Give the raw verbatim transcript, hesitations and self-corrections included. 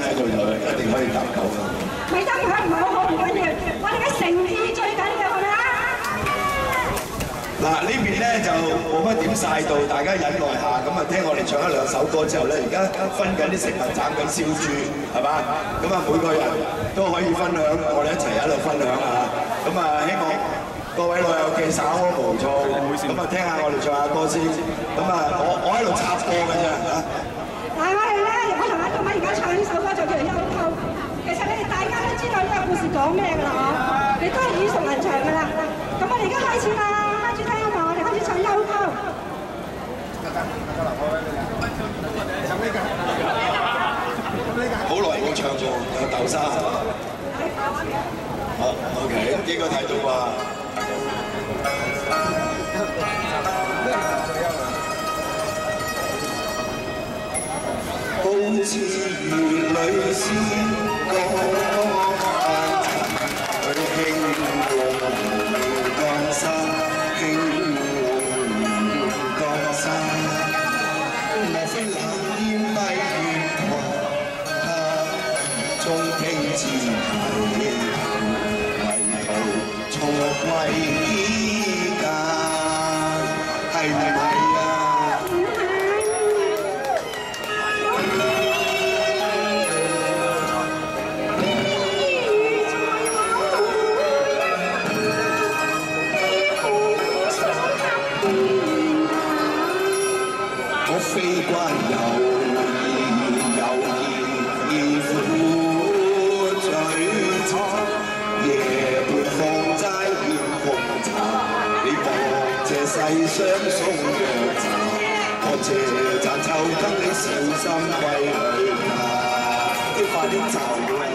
喺度就一定可以搭夠嘅。 咪音響唔係好好唔緊要，我哋嘅誠意最緊要係咪啊？ 嗱呢邊咧就冇乜點曬到，大家忍耐下，咁啊聽我哋唱一兩首歌之後咧，而家分緊啲食物，斬緊燒豬，係嘛？咁啊每個人都可以分享，我哋一齊喺度分享下。咁啊希望各位老友記稍安毋躁，咁啊聽下我哋唱下歌先。咁啊我我喺度插歌嘅啫嚇。 嗱我哋咧，我同阿東偉而家唱呢首歌就叫做《幽溝》。其實你哋大家都知道呢個故事講咩㗎啦嗬？你都係耳熟能詳㗎啦。咁我哋而家開始啦。唱幽溝， 好耐冇唱過，有豆沙。好 ，OK， 應該睇到啩。好似如淚先降，去輕龍江山，輕。莫非冷煙蔽月台，中聽自啼，迷途重歸依間，係唔係啊？我非關有意有意義苦璀璨，夜半放齋欠紅茶，你望這世上送藥茶，我這盞抽燈你小心歸去吧，你快啲走啊！